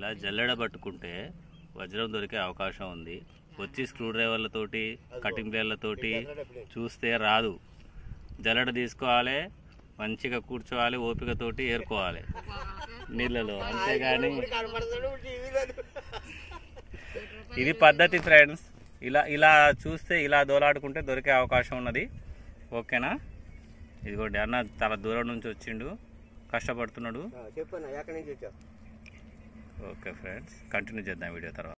ఇలా జల్లెడ పట్టుకుంటే వజ్రం దొరికే అవకాశం ఉంది. వచ్చి స్క్రూ డ్రైవర్లతోటి కటింగ్ ప్లేర్లతోటి చూస్తే రాదు. జల్లెడ తీసుకోవాలి, మంచిగా కూర్చోవాలి, ఓపికతోటి ఏరుకోవాలి నీళ్ళలో, అంతేగాని ఇది పద్ధతి ఫ్రెండ్స్. ఇలా ఇలా చూస్తే ఇలా దోలాడుకుంటే దొరికే అవకాశం ఉన్నది. ఓకేనా? ఇదిగోండి అన్న చాలా దూరం నుంచి వచ్చిండు, కష్టపడుతున్నాడు. ఓకే ఫ్రెండ్స్, కంటిన్యూ చేద్దాం వీడియో తర్వాత.